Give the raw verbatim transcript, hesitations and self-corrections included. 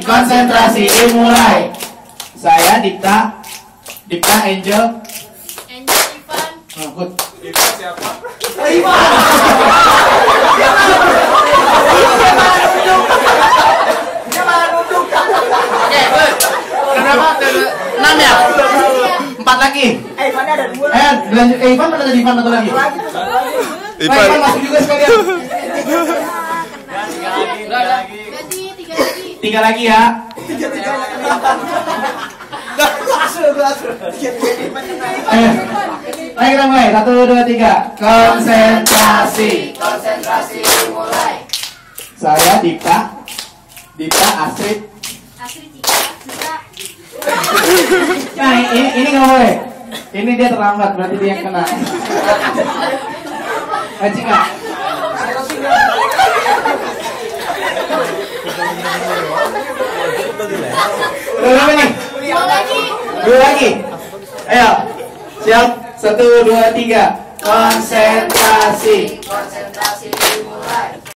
konsentrasi dimulai. Saya Dipta, Dipta Angel. Angel Ivan. Oh, good. Ivan siapa? Ivan. Oke, good. Berapa? Enam ya? Empat lagi. Eh, Ivan ada dua. Eh, lanjut ke Ivan mana tadi Ivan atau lagi? Lagi tuh, satu lagi. Ivan. Ivan masuk juga sekalian. Ganti tiga lagi. Tiga lagi ya. Tiga tiga. Masuk, masuk. Eh, ayo kita mulai. Satu, dua, tiga. Konsentrasi. Konsentrasi dimulai. Saya Dipta, Dipta Astrid. Asri tiga, tiga. Nah, ini ini nggak boleh. Ini dia terlambat, berarti dia yang kena. Eh, Cika. Berapa nih? Dua lagi. Dua lagi. Ayo, siap. Satu, dua, tiga. Konsentrasi. Konsentrasi dimulai.